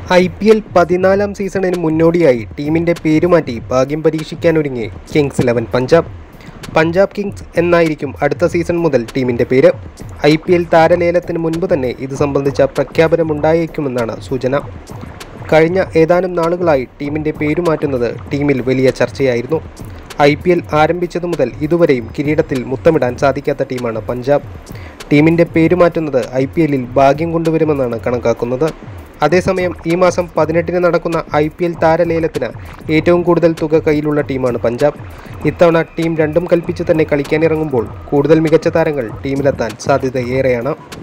IPL 14 സീസണിന് മുന്നോടിയായി ടീമിൻ്റെ പേരുമാറ്റി ഭാഗ്യം പരീക്ഷിക്കാനൊരുങ്ങി കിങ്സ് 11 പഞ്ചാബ്. പഞ്ചാബ് കിങ്സ് എന്നായിരിക്കും അടുത്ത സീസൺ മുതൽ ടീമിൻ്റെ പേര്. IPL താരലേലത്തിന് മുൻപ് തന്നെ ഇത് സംബന്ധിച്ച പ്രഖ്യാപനമുണ്ടായേക്കുമെന്നാണ് സൂചന. കഴിഞ്ഞ ഏതാനും നാളുകളായി ടീമിൻ്റെ പേരുമാറ്റുന്നത് ടീമിൽ വലിയ ചർച്ചയായിരുന്നു. IPL ആരംഭിച്ചതു മുതൽ ഇതുവരെയും കിരീടത്തിൽ മുത്തമിടാൻ സാധിക്കാത്ത ടീമാണ് പഞ്ചാബ്. ടീമിൻ്റെ പേരുമാറ്റുന്നത് IPLൽ ഭാഗ്യം കൊണ്ടുവരുമെന്നാണ് കണക്കാക്കുന്നത്. അതേസമയം ഈ മാസം 18-ന് നടക്കുന്ന IPL താരലേലത്തിന് ഏറ്റവും കൂടുതൽ തുക കയ്യിലുള്ള ടീമാണ് പഞ്ചാബ്. ഇത്തവണ ടീം രണ്ടും കൽപ്പിച്ച് തന്നെ കളിക്കാനിറങ്ങുമ്പോൾ കൂടുതൽ മികച്ച താരങ്ങൾ ടീമിലെത്താൻ സാധ്യത ഏറെയാണ്.